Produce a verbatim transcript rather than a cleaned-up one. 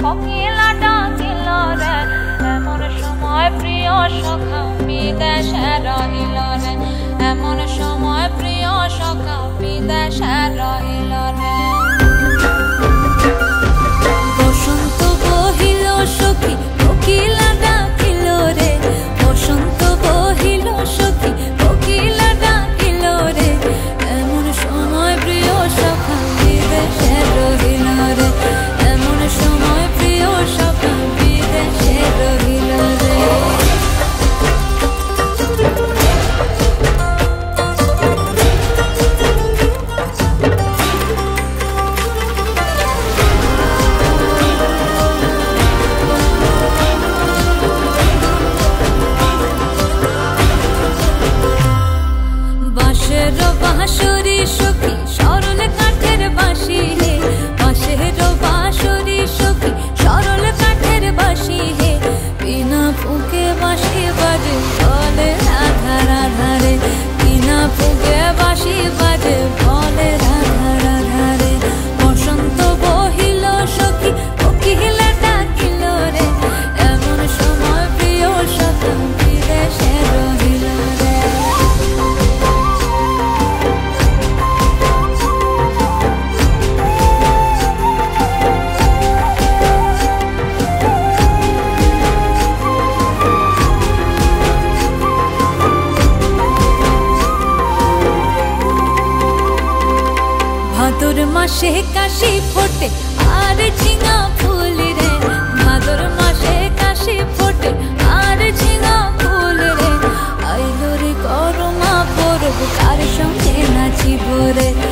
কোকিলা ডাকিল রে এমন সময় প্রিয় সখা বিদেশে রহিল রে এমন সময় প্রিয় সখা বিদেশে রহিল রে বসন্ত বহিল সখী কোকিলা ডাকিল রে বসন্ত বহিল সখী কোকিলা ডাকিল রে এমন সময় প্রিয় সখা বিদেশে রহিল রে এমন সময় প্রিয় সখা বিদেশে রহিল রে বাঁশের বাঁশরি সখী সরল কাঠের বাঁশি হে বাঁশের বাঁশরি সখী সরল কাঠের বাঁশি হে বিনা ফুঁকে বাঁশি বাজে বলে রাধা রাধা রে বিনা ফুঁকে বাঁশি বাজে বলে রাধা রাধা রে বসন্ত বহিল সখী কোকিলা ডাকিল রে এমন সময় প্রিয় সখা বিদেশে রহিল রে ভাদর মাসে কাশি ফোটে আর ঝিঙা ফুল রে ভাদর মাসে কাশি ফোটে আর ঝিঙা ফুল রে আইলো রে করমা পরব কার সঙ্গে নাচিব রে